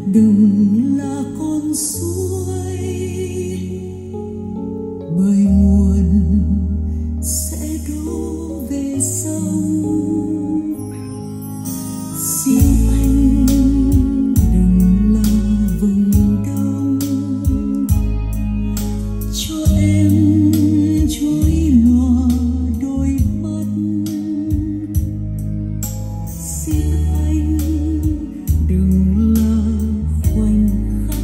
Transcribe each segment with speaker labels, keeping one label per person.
Speaker 1: đừng là con suối bởi nguồn sẽ đổ về sông. Xin anh đừng là vùng đông cho em trôi lòa đôi mắt. Xin anh đừng là khoảnh khắc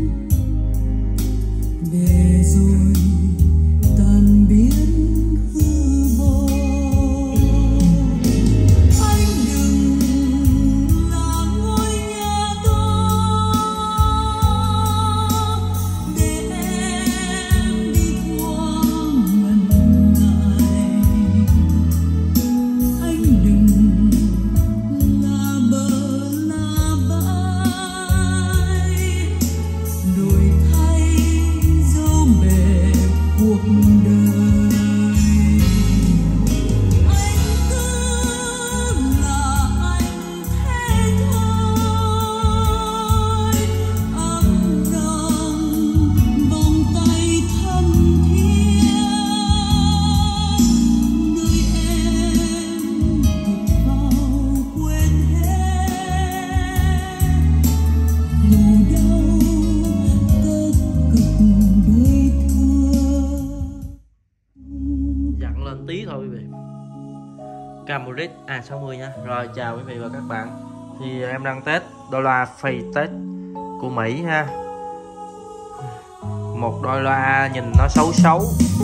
Speaker 1: để rồi tan biến hư vô. Anh đừng là ngôi nhà đó để em đi qua ngần ngại. Anh đừng là bờ là bãi đổi thay dấu bể cuộc đời. Anh cứ là anh thế thôi, ấm nồng vòng tay thắm thiết nơi em vụt vào quên hết dù đâu cơ cực đời thương.
Speaker 2: Dặn lên tí thôi quý vị. Cambridge 60 nha. Rồi chào quý vị và các bạn. Thì em đang test đôi loa Phase Test của Mỹ ha. Một đôi loa nhìn nó xấu xấu,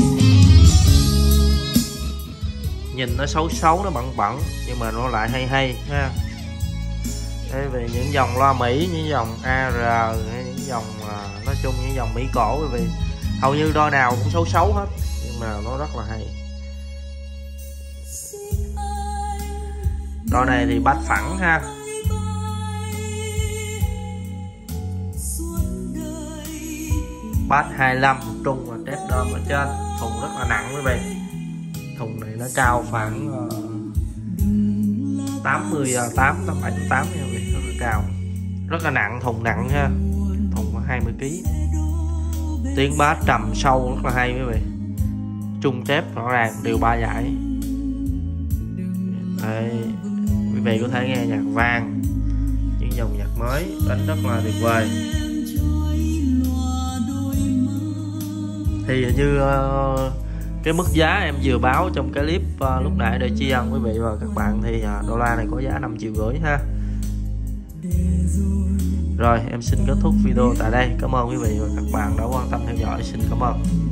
Speaker 2: nhìn nó xấu xấu, nó bẩn bẩn nhưng mà nó lại hay hay ha. Đây về những dòng loa Mỹ, những dòng AR, những dòng nói chung những dòng Mỹ cổ quý vị, hầu như đôi nào cũng xấu xấu hết nhưng mà nó rất là hay. Đôi này thì bass phẳng ha, bass 25 trung và tép đơm ở trên. Thùng rất là nặng quý vị, thùng này nó cao khoảng 88, 87, nha quý vị, rất là cao, rất là nặng, thùng nặng ha, thùng có 20 kg. Tiếng bass trầm sâu rất là hay quý vị, trung tép rõ ràng, đều 3 dải. Đây, quý vị có thể nghe nhạc vang, những dòng nhạc mới đánh rất là tuyệt vời. Thì như cái mức giá em vừa báo trong cái clip lúc nãy để tri ân quý vị và các bạn, thì đô la này có giá 5,5 triệu ha. Rồi em xin kết thúc video tại đây. Cảm ơn quý vị và các bạn đã quan tâm theo dõi. Xin cảm ơn.